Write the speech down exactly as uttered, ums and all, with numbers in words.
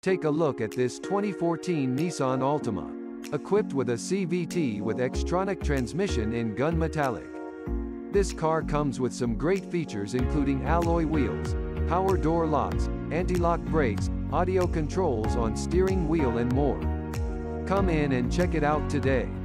Take a look at this twenty fourteen Nissan Altima. Equipped with a C V T with Xtronic transmission in gun metallic. This car comes with some great features including alloy wheels, power door locks, anti-lock brakes, audio controls on steering wheel and more. Come in and check it out today.